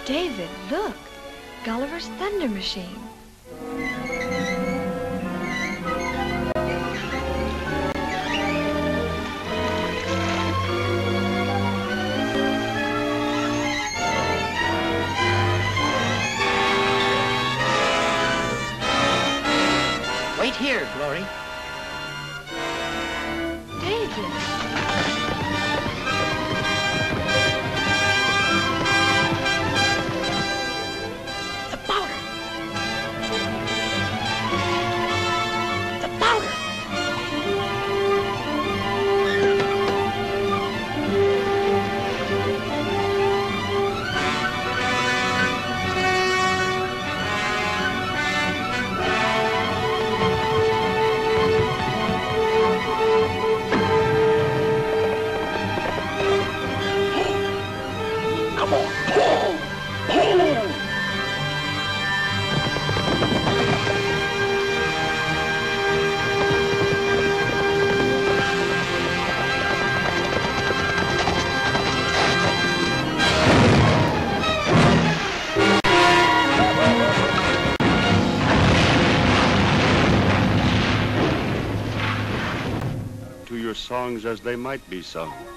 David, look. Gulliver's Thunder Machine. Wait here, Glory. David. The powder. The powder. Come on, pull! Pull! To your songs as they might be sung.